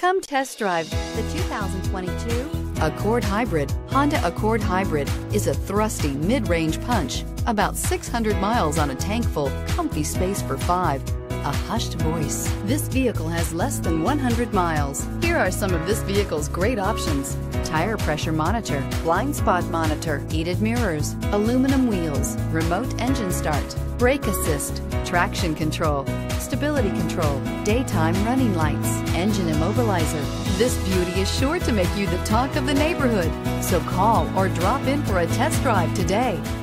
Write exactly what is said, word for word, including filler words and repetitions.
Come test drive the two thousand twenty-two Accord Hybrid. Honda Accord Hybrid is a thrusty mid-range punch, about six hundred miles on a tank full, comfy space for five, a hushed voice. This vehicle has less than one hundred miles. Here are some of this vehicle's great options: tire pressure monitor, blind spot monitor, heated mirrors, aluminum wheels, remote engine start, brake assist, traction control, stability control, daytime running lights, engine immobilizer. This beauty is sure to make you the talk of the neighborhood. So call or drop in for a test drive today.